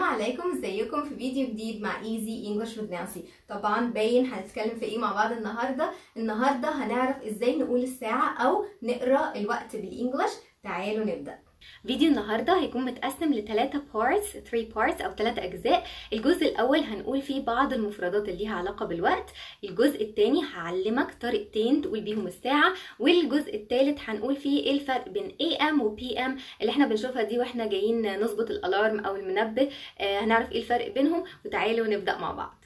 عليكم، ازيكم في فيديو جديد مع ايزي انجلش with نانسي. طبعا باين هنتكلم في ايه مع بعض النهارده هنعرف ازاي نقول الساعة او نقرا الوقت بالانجلش. تعالوا نبدأ. فيديو النهارده هيكون متقسم ل3 parts او 3 اجزاء. الجزء الاول هنقول فيه بعض المفردات اللي ليها علاقه بالوقت، الجزء الثاني هعلمك طريقتين تقول بيهم الساعه، والجزء الثالث هنقول فيه ايه الفرق بين AM و PM اللي احنا بنشوفها دي واحنا جايين نظبط الالارم او المنبه. هنعرف ايه الفرق بينهم، وتعالوا نبدا مع بعض.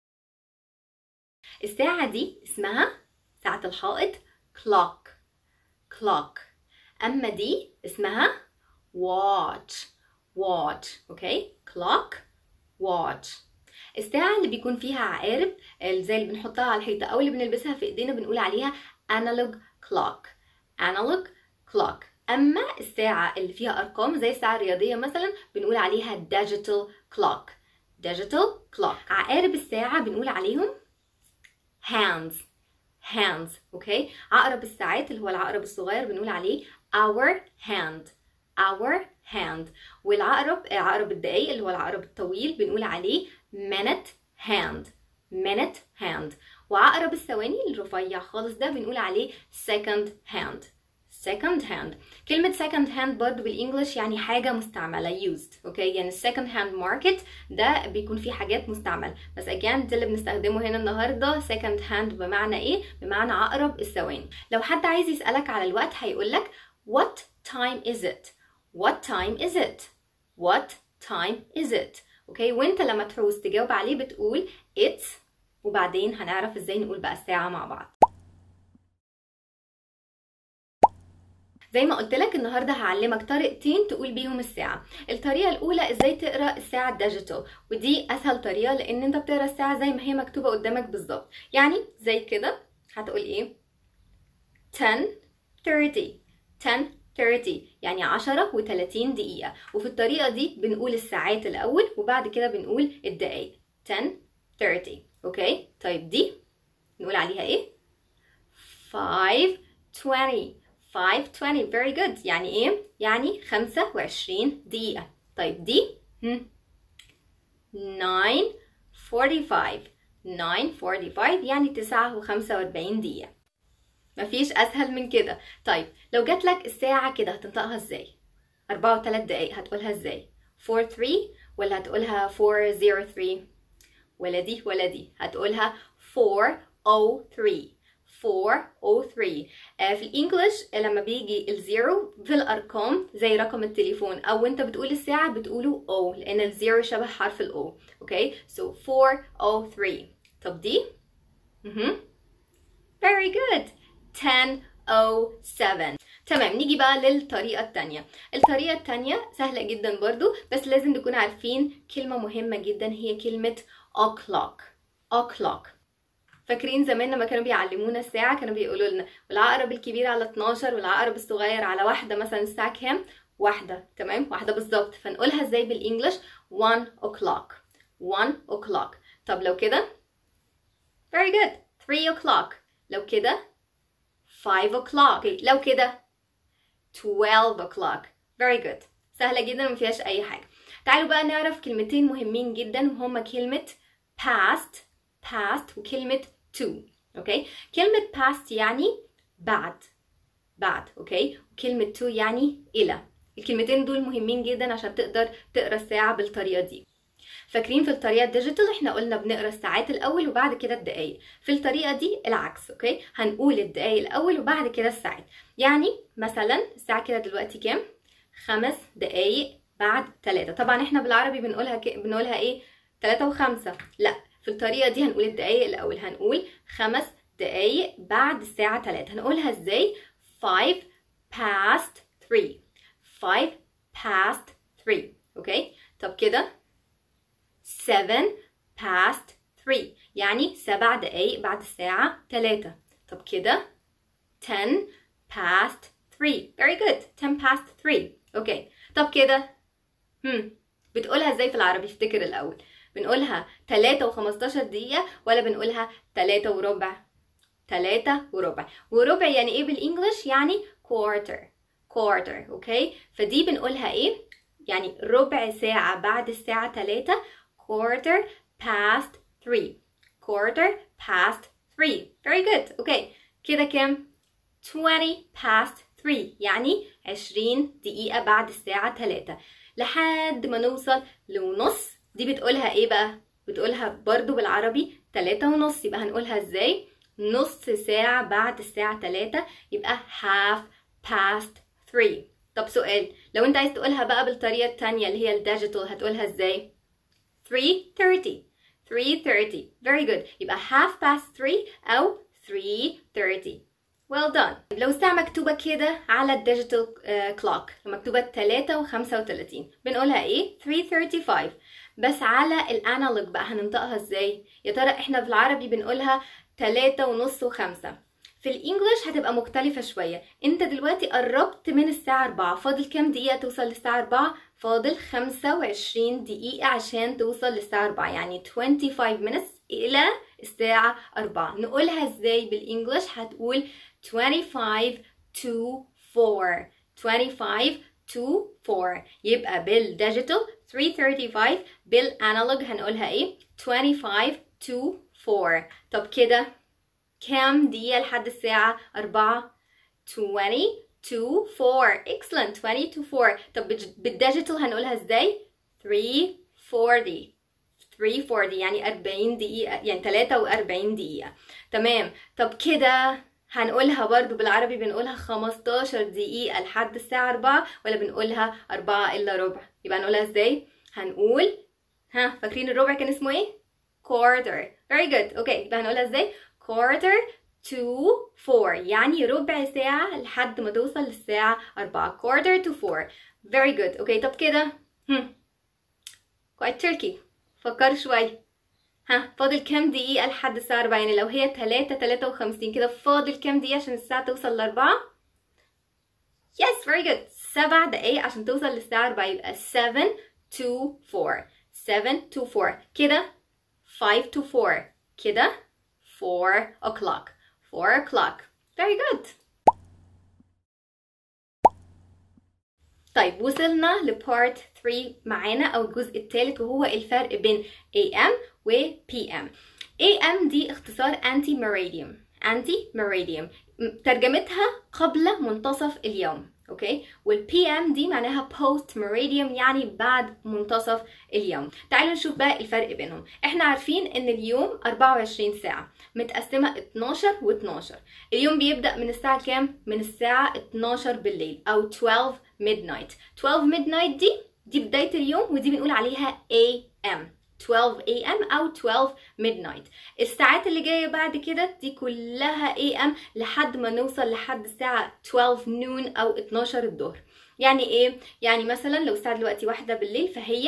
الساعه دي اسمها ساعه الحائط clock. اما دي اسمها watch. اوكي، clock watch. الساعة اللي بيكون فيها عقارب زي اللي بنحطها على الحيطة او اللي بنلبسها في ايدينا بنقول عليها analog clock. اما الساعة اللي فيها ارقام زي الساعة الرياضية مثلا بنقول عليها digital clock. عقارب الساعة بنقول عليهم hands. اوكي، عقرب الساعات اللي هو العقرب الصغير بنقول عليه our hand. عقرب الدقايق اللي هو العقرب الطويل بنقول عليه minute hand. وعقرب الثواني الرفيع خالص ده بنقول عليه second hand. كلمة second hand برضو بالانجلش يعني حاجة مستعملة used. اوكي، يعني second hand market ده بيكون فيه حاجات مستعملة، بس again ده اللي بنستخدمه هنا النهاردة. second hand بمعنى ايه؟ بمعنى عقرب الثواني. لو حد عايز يسألك على الوقت هيقولك what time is it. اوكي، وانت لما تعوز تجاوب عليه بتقول it's، وبعدين هنعرف ازاي نقول بقى الساعة مع بعض. زي ما قلت لك النهارده هعلمك طريقتين تقول بيهم الساعة. الطريقة الأولى ازاي تقرا الساعة الديجيتال، ودي أسهل طريقة لأن انت بتقرا الساعة زي ما هي مكتوبة قدامك بالظبط. يعني زي كده هتقول ايه؟ 10:30 يعني 10:30 دقيقة. وفي الطريقة دي بنقول الساعات الأول وبعد كده بنقول الدقايق. 10:30. اوكي، طيب دي نقول عليها ايه؟ 5:20 very good. يعني ايه؟ يعني 25 دقيقة. طيب دي 9:45 يعني 9:45 دقيقة. مفيش اسهل من كده. طيب لو جات لك الساعة كده هتنطقها ازاي؟ 4:03 دقايق هتقولها ازاي؟ 4:3 ولا هتقولها 4:03 ولا دي هتقولها 4:03. في الانجليش لما بيجي الزيرو في الارقام زي رقم التليفون او انت بتقول الساعة بتقوله او، لان الزيرو شبه حرف الاو. اوكي، so 4:03. طب دي very good 10:07. تمام، نيجي بقى للطريقة التانية. الطريقة التانية سهلة جدا برضو، بس لازم نكون عارفين كلمة مهمة جدا هي كلمة o'clock. فاكرين زمان لما كانوا بيعلمونا الساعة كانوا بيقولوا لنا العقرب الكبير على 12 والعقرب الصغير على 1 مثلا الساعة كام؟ 1. تمام، 1 بالظبط. فنقولها ازاي بالانجلش؟ 1 o'clock. طب لو كده very good 3 o'clock. لو كده 5 o'clock. لو كده 12 o'clock. very good. سهلة جدا وما فيهاش اي حاجة. تعالوا بقى نعرف كلمتين مهمين جدا وهما كلمة past وكلمة to. اوكي، كلمة past يعني بعد. اوكي، وكلمة to يعني الى. الكلمتين دول مهمين جدا عشان تقدر تقرا الساعة بالطريقة دي. فاكرين في الطريقة الديجيتال احنا قلنا بنقرا الساعات الاول وبعد كده الدقايق. في الطريقة دي العكس. اوكي، هنقول الدقايق الاول وبعد كده الساعات. يعني مثلا الساعة كده دلوقتي كام؟ 5 دقايق بعد 3. طبعا احنا بالعربي بنقولها ايه؟ 3 و5. لا، في الطريقة دي هنقول الدقايق الأول. هنقول 5 دقايق بعد الساعة 3. هنقولها ازاي؟ 5 past 3. اوكي، طب كده 7 past 3 يعني 7 دقايق بعد الساعة 3. طب كده 10 past 3. very good 10 past 3. اوكي، طب كده بتقولها ازاي في العربي؟ افتكر الأول. بنقولها 3 و15 دقيقة ولا بنقولها 3 وربع؟ 3 وربع. وربع يعني ايه بالانجلش؟ يعني quarter. اوكي، فدي بنقولها ايه؟ يعني ربع ساعة بعد الساعة 3. quarter past 3. quarter past 3. very good. اوكي كده كام؟ 20 past 3 يعني 20 دقيقة بعد الساعة 3 لحد ما نوصل لونص. دي بتقولها ايه بقى؟ بتقولها برضو بالعربي 3 ونص. يبقى هنقولها ازاي؟ نص ساعة بعد الساعة 3 يبقى half past 3. طب سؤال، لو انت عايز تقولها بقى بالطريقة التانية اللي هي الديجيتال هتقولها ازاي؟ 3:30. 3:30. very good. يبقى half past 3 أو 3:30. well done. لو الساعة مكتوبة كده على الديجيتال كلوك، لو مكتوبة 3:35 بنقولها ايه؟ 3:35. بس على الانالوج بقى هننطقها ازاي؟ يا ترى احنا في العربي بنقولها 3:30 و5. في الانجليش هتبقى مختلفة شوية. انت دلوقتي قربت من الساعة 4، فاضل كام دقيقة توصل للساعة 4؟ فاضل 25 دقيقة عشان توصل للساعة 4، يعني 25 minutes إلى الساعة 4. نقولها ازاي بالانجليش؟ هتقول 25 to 4. 25 to 4. يبقى بالديجيتال 3:35، بالانالوج هنقولها ايه؟ 25 to 4. طب كده كام دقيقة لحد الساعة 4؟ 20 to 4. excellent. 20 to 4. طب بالديجيتال هنقولها ازاي؟ 3:40. 3:40 يعني 40 دقيقة، يعني 43 دقيقة. تمام. طب كده هنقولها برضو بالعربي بنقولها 15 دقيقة لحد الساعة 4 ولا بنقولها 4 إلا ربع؟ يبقى هنقولها ازاي؟ هنقول فاكرين الربع كان اسمه ايه؟ quarter. very good. اوكي يبقى هنقولها ازاي؟ quarter to 4 يعني ربع ساعة لحد ما توصل للساعة 4. quarter to 4. very good. اوكي طب كده quite tricky. فكر شوي. فاضل كام دقيقة لحد الساعة 4؟ يعني لو هي 3:53 كده فاضل كام دقيقة عشان الساعة توصل ل4؟ yes very good. 7 دقايق عشان توصل للساعة 4. يبقى 7 to 4. 7 to 4 كده 5 to 4 كده 4 o'clock. 4 o'clock. very good. طيب وصلنا لبارت 3 معانا او الجزء الثالث، وهو الفرق بين AM و PM. AM دي اختصار anti meridian. anti meridian ترجمتها قبل منتصف اليوم. اوكي. والPM دي معناها post meridian يعني بعد منتصف اليوم. تعالوا نشوف بقى الفرق بينهم. احنا عارفين ان اليوم 24 ساعة متقسمة 12 و12. اليوم بيبدأ من الساعة كام؟ من الساعة 12 بالليل او 12 midnight. 12 midnight دي بداية اليوم، ودي بنقول عليها AM. 12 AM أو 12 midnight. الساعات اللي جاية بعد كده دي كلها AM لحد ما نوصل لحد الساعة 12 noon أو 12 الظهر. يعني إيه؟ يعني مثلا لو الساعة دلوقتي 1 بالليل فهي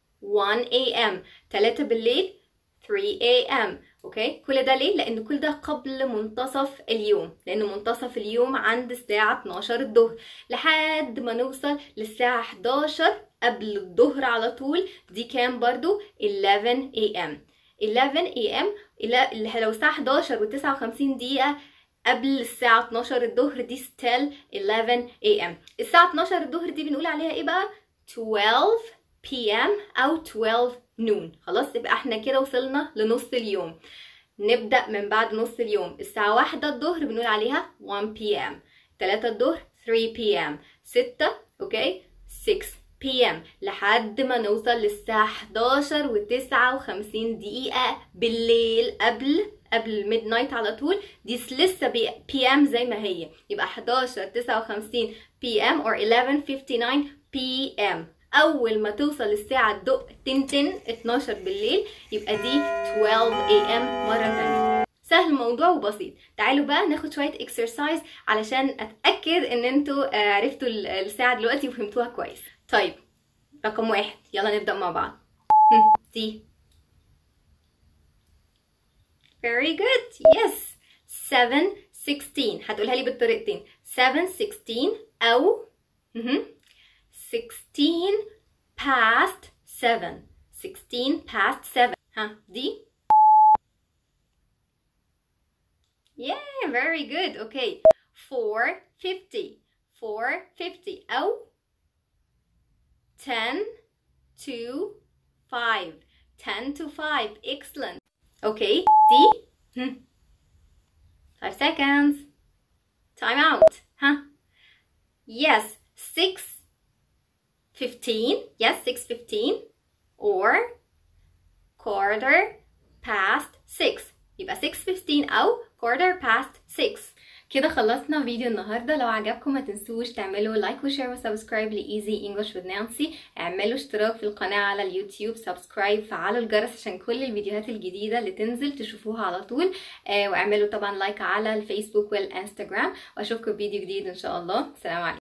1 AM. 3 بالليل 3 AM. اوكي. كل ده ليه؟ لان كل ده قبل منتصف اليوم، لان منتصف اليوم عند الساعة 12 الظهر لحد ما نوصل للساعة 11 قبل الظهر على طول. دي كام برضو؟ 11 AM. 11 AM لو الساعة 11 و59 دقيقة قبل الساعة 12 الظهر دي still 11 AM. الساعة 12 الظهر دي بنقول عليها ايه بقى؟ 12 PM أو 12 noon. خلاص يبقى احنا كده وصلنا لنص اليوم. نبدأ من بعد نص اليوم. الساعة 1 الظهر بنقول عليها 1 PM. 3 الظهر 3 PM. 6 اوكي 6 PM لحد ما نوصل للساعة 11 و59 دقيقة بالليل قبل ميد نايت على طول. دي لسه PM زي ما هي، يبقى 11 59 PM or 11:59 PM. اول ما توصل الساعه تدق تنتن 12 بالليل يبقى دي 12 AM مره تانية. سهل الموضوع وبسيط. تعالوا بقى ناخد شويه اكسرسايز علشان اتاكد ان انتوا عرفتوا الساعه دلوقتي وفهمتوها كويس. طيب رقم 1 يلا نبدا مع بعض. دي very good. yes 7:16 هتقولها لي بالطريقتين. 7:16 او 16 past 7. 16 past 7. دي yeah very good. okay 4:50. 4:50 أو 10 to 5. 10 to 5. Excellent. Okay, D. 5 seconds. Time out. Huh? Yes, 6:15. Yes, 6:15. Or quarter past 6. يبقى 6:15 أو quarter past 6. كده خلصنا فيديو النهاردة. لو عجبكم ما تنسوش تعملوا لايك وشير وسبسكرايب لإيزي انجلش with نانسي. اعملوا اشتراك في القناة على اليوتيوب، سبسكرايب، فعلوا الجرس عشان كل الفيديوهات الجديدة اللي تنزل تشوفوها على طول. واعملوا طبعا لايك على الفيسبوك والانستجرام، واشوفكم في فيديو جديد ان شاء الله. سلام عليكم.